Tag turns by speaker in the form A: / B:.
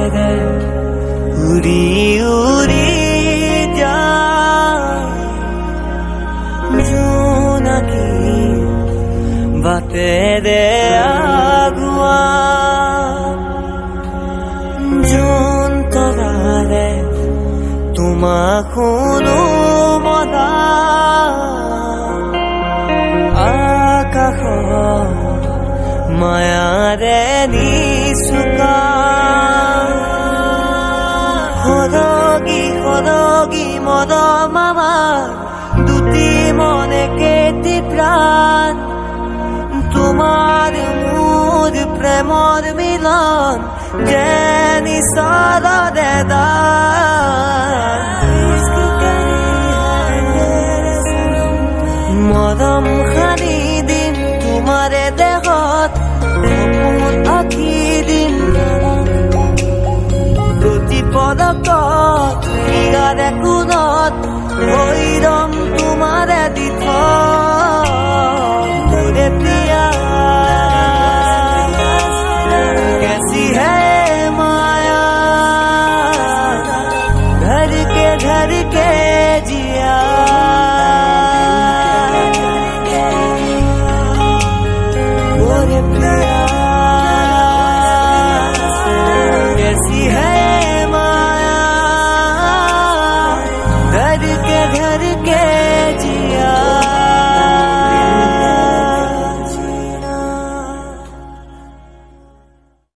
A: で売り売りじゃজোনাকী বাটেৰে আগুৱা জোন তৰাৰে তোমাক শুনো মনা আকাশ মায়াৰে নিচুকা সদগী সদগী মদ মামা দুটি মনে কেটি প্ৰাণ তোমাৰ মোৰ প্ৰেমৰ মিলন যেনি সদৰে মদম খানি দিম তোমাৰে দেহত সপোন আঁকি দিম প্ৰতি পদকত ইয়াৰে